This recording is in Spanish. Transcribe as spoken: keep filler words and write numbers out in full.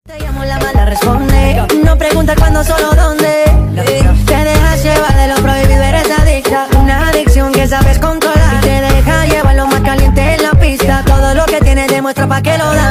Te llamo, la mala responde. No pregunta cuándo, solo dónde. Te dejas llevar de lo prohibido, eres adicta. Una adicción que sabes controlar. Y te deja llevar lo más caliente en la pista. Todo lo que tienes demuestra pa' que lo da.